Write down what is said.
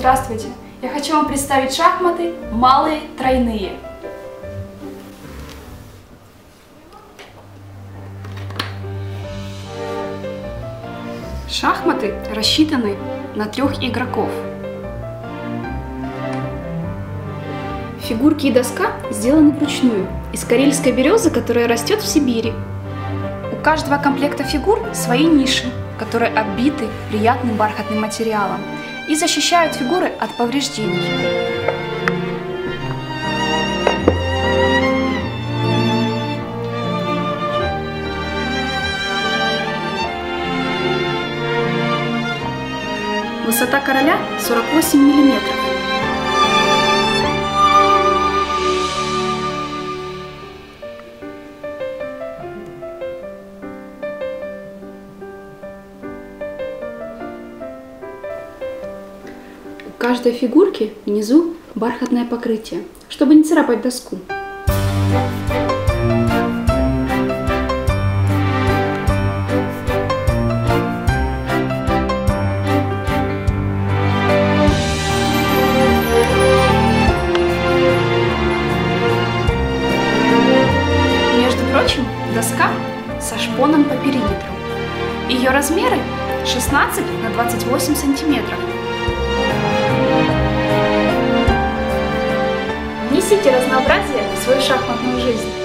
Здравствуйте! Я хочу вам представить шахматы малые тройные. Шахматы рассчитаны на 3 игроков. Фигурки и доска сделаны вручную из карельской березы, которая растет в Сибири. У каждого комплекта фигур свои ниши, которые оббиты приятным бархатным материалом и защищают фигуры от повреждений. Высота короля 48 миллиметров. У каждой фигурки внизу бархатное покрытие, чтобы не царапать доску. Между прочим, доска со шпоном по периметру. Ее размеры 16 на 28 сантиметров. Внесите разнообразие в свою шахматную жизнь.